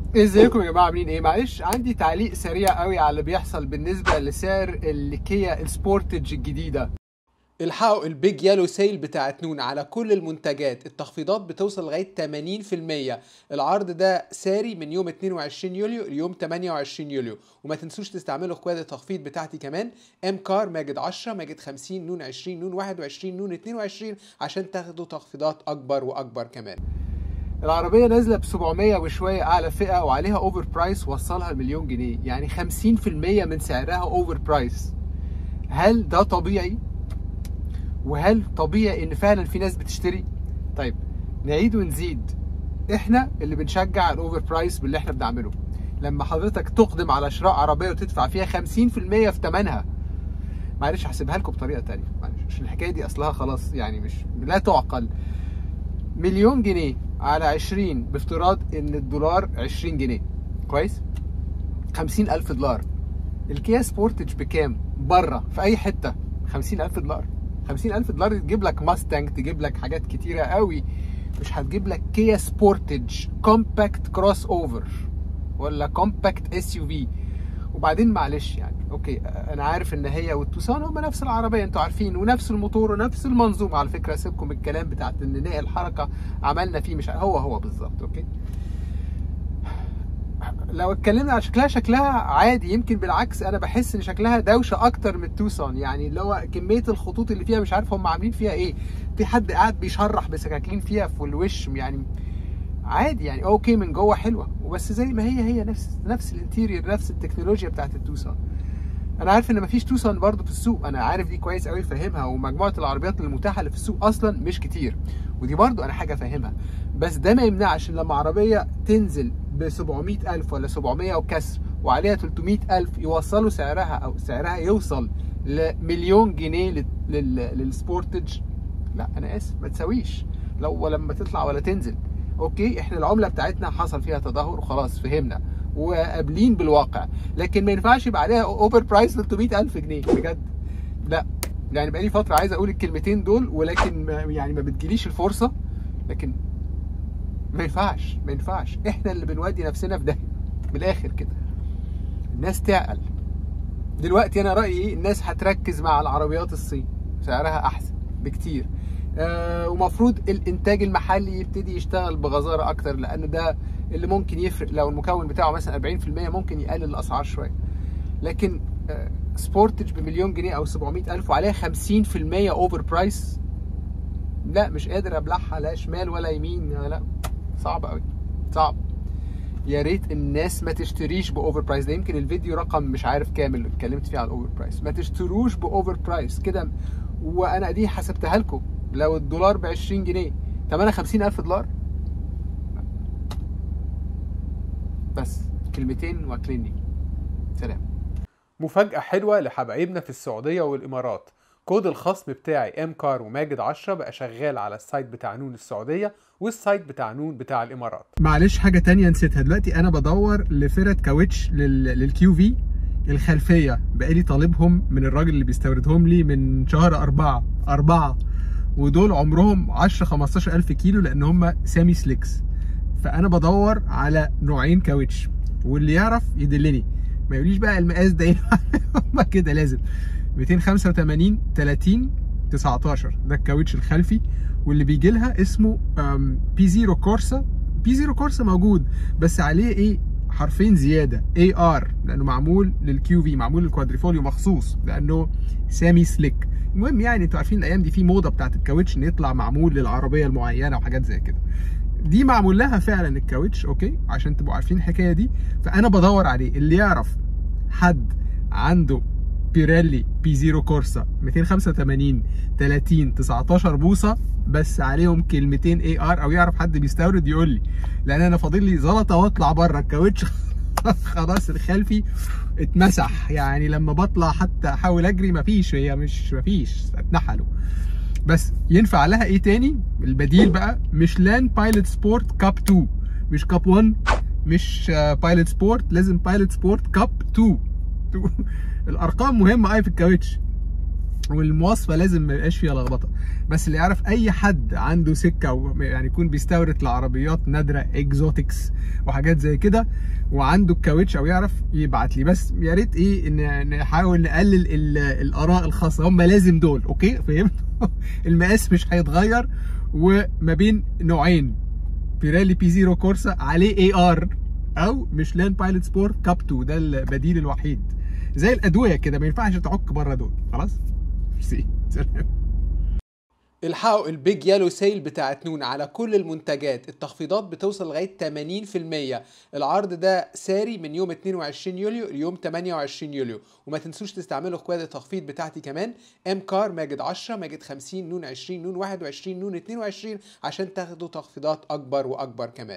ازيكم يا جماعه، عاملين ايه؟ معلش عندي تعليق سريع قوي على اللي بيحصل بالنسبه لسعر الكيا السبورتج الجديده. الحقوا البيج يالو سيل بتاعت نون على كل المنتجات، التخفيضات بتوصل لغايه 80%. العرض ده ساري من يوم 22 يوليو ليوم 28 يوليو، وما تنسوش تستعملوا كواد التخفيض بتاعتي كمان ام كار ماجد 10 ماجد 50 نون 20 نون 21 نون 22 عشان تاخدوا تخفيضات اكبر واكبر كمان. العربية نازلة ب 700 وشوية أعلى فئة وعليها أوفر برايس وصلها المليون جنيه، يعني 50% من سعرها أوفر برايس. هل ده طبيعي؟ وهل طبيعي إن فعلا في ناس بتشتري؟ طيب نعيد ونزيد، إحنا اللي بنشجع الأوفر برايس باللي إحنا بنعمله. لما حضرتك تقدم على شراء عربية وتدفع فيها 50% في ثمنها، معلش هحسبها لكم بطريقة تانية، معلش عشان الحكاية دي أصلها خلاص يعني مش لا تعقل. مليون جنيه على 20 بافتراض ان الدولار 20 جنيه، كويس؟ 50,000 دولار. الكيا سبورتج بكام؟ بره في اي حته 50,000 دولار. 50,000 دولار تجيب لك ماستنج، تجيب لك حاجات كتيره قوي، مش هتجيب لك كيا سبورتج كومباكت كروس اوفر ولا كومباكت اس يو في. وبعدين معلش يعني اوكي، انا عارف ان هي والتوسان هما نفس العربيه، انتوا عارفين، ونفس الموتور ونفس المنظومه. على فكره سيبكم الكلام بتاعت ان نقل الحركه عملنا فيه، مش هو بالظبط. اوكي، لو اتكلمنا على شكلها عادي، يمكن بالعكس انا بحس ان شكلها دوشه اكتر من التوسان، يعني اللي هو كميه الخطوط اللي فيها مش عارف هم عاملين فيها ايه. في حد قاعد بيشرح بسكاكين فيها في الوش، يعني عادي يعني اوكي، من جوه حلوه وبس، زي ما هي نفس الانتيريور، نفس التكنولوجيا بتاعت التوسان. انا عارف ان مفيش توسان برضه في السوق، انا عارف دي كويس قوي، فاهمها، ومجموعه العربيات المتاحه اللي في السوق اصلا مش كتير، ودي برضه انا حاجه فاهمها. بس ده ما يمنعش ان لما عربيه تنزل ب 700,000 ولا 700 وكسر وعليها 300,000 يوصلوا سعرها، او سعرها يوصل لمليون جنيه للسبورتج. لا انا اسف، ما تساويش لو لما تطلع ولا تنزل. اوكي، احنا العمله بتاعتنا حصل فيها تدهور وخلاص، فهمنا وقابلين بالواقع، لكن ما ينفعش يبقى عليها اوفر برايس 300,000 جنيه بجد. لا يعني بقالي فتره عايز اقول الكلمتين دول، ولكن ما بتجيليش الفرصه. لكن ما ينفعش احنا اللي بنودي نفسنا في ده من الاخر كده. الناس تعقل دلوقتي. انا رايي ايه؟ الناس هتركز مع العربيات الصين، سعرها احسن بكتير، ومفروض الانتاج المحلي يبتدي يشتغل بغزاره اكتر، لان ده اللي ممكن يفرق. لو المكون بتاعه مثلا 40% ممكن يقلل الاسعار شويه. لكن سبورتج بمليون جنيه او 700,000 وعليها 50% اوفر برايس، لا مش قادر ابلعها، لا شمال ولا يمين، لا صعب قوي، صعب. يا ريت الناس ما تشتريش باوفر برايس. ده يمكن الفيديو رقم مش عارف كامل اللي اتكلمت فيه على الاوفر برايس. ما تشتروش باوفر برايس كده. وانا دي حسبتها لكم، لو الدولار ب 20 جنيه تمنها 50,000 دولار. بس كلمتين واكلني. سلام. مفاجأة حلوة لحبايبنا في السعودية والإمارات. كود الخصم بتاعي ام كار وماجد 10 بقى شغال على السايت بتاع نون السعودية والسايت بتاع نون بتاع الإمارات. معلش حاجة تانية نسيتها، دلوقتي أنا بدور لفرد كاوتش للكيو في الخلفية، بقالي طالبهم من الراجل اللي بيستوردهم لي من شهر 4 ودول عمرهم 10-15 ألف كيلو، لأن هم سامي سليكس. فأنا بدور على نوعين كاوتش، واللي يعرف يدلني، ما يقوليش بقى المقاس ده ايه. هم كده لازم 285 30 19 ده الكاوتش الخلفي، واللي بيجي لها اسمه بي زيرو كورسا. بي زيرو كورسا موجود بس عليه ايه؟ حرفين زياده، اي ار، لانه معمول للكيو في، معمول للكوادريفوليو مخصوص لانه سامي سليك. المهم يعني انتوا عارفين الايام دي في موضه بتاعت الكاوتش ان يطلع معمول للعربيه المعينه وحاجات زي كده. دي معمول لها فعلا الكاوتش، اوكي، عشان تبقوا عارفين الحكايه دي. فانا بدور عليه، اللي يعرف حد عنده بيريلي بي زيرو كورسا 285 30 19 بوصه بس عليهم كلمتين اي ار، او يعرف حد بيستورد يقول لي، لان انا فاضل لي زلطه واطلع بره الكاوتش. خلاص الخلفي اتمسح، يعني لما بطلع حتى احاول اجري مفيش اتنحلوا. بس ينفع لها ايه تاني؟ البديل بقى ميشلان بايلوت سبورت كاب 2، مش كاب 1، مش بايلوت سبورت، لازم بايلوت سبورت كاب 2. الارقام مهمه في الكاوتش. والمواصفه لازم ما يبقاش فيها لخبطه. بس اللي يعرف اي حد عنده سكه يعني يكون بيستورد لعربيات نادره اكزوتكس وحاجات زي كده وعنده الكاوتش او يعرف يبعت لي. بس يا ريت ايه ان نحاول نقلل الاراء الخاصه، هم لازم دول اوكي فهمت. المقاس مش هيتغير، وما بين نوعين بيرالي بي زيرو كورسا عليه اي ار او ميشلان بايلوت سبورت كاب 2، ده البديل الوحيد. زي الادويه كده ما ينفعش تعك بره دول. خلاص ميرسي سلام. الحقوا البيج يالو سيل بتاعت نون على كل المنتجات، التخفيضات بتوصل لغايه 80%. العرض ده ساري من يوم 22 يوليو ليوم 28 يوليو. وما تنسوش تستعملوا كواد التخفيض بتاعتي كمان ام كار ماجد 10 ماجد 50 نون 20 نون 21 نون 22 عشان تاخدوا تخفيضات اكبر واكبر كمان.